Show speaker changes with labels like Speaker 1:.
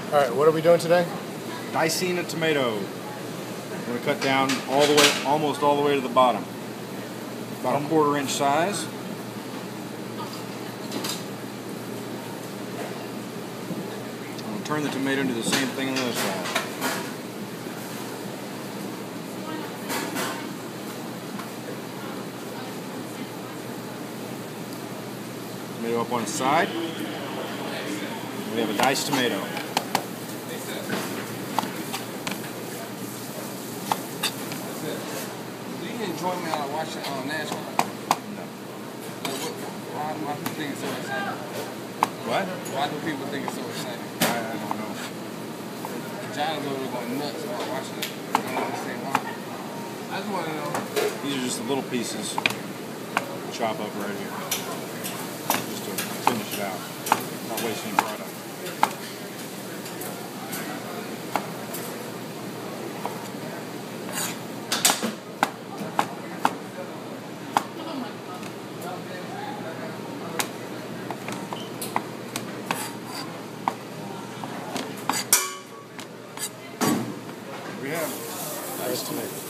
Speaker 1: All right, what are we doing today?
Speaker 2: Dicing a tomato. I'm going to cut down all the way, almost all the way to the bottom. About a 1/4 inch size. I'm going to turn the tomato into the same thing on the other side. Tomato up on its side. We have a diced tomato.
Speaker 3: Join me out watching NASCAR.
Speaker 2: No.
Speaker 3: Why do people think it's so exciting?
Speaker 2: What?
Speaker 3: Why do people think it's so exciting?
Speaker 2: I don't know.
Speaker 3: John's over there going nuts about watching it. I don't understand why. I just want to know.
Speaker 2: These are just the little pieces. Chop up right here. Just to finish it out. Not wasting product. We have
Speaker 1: Nice tomato.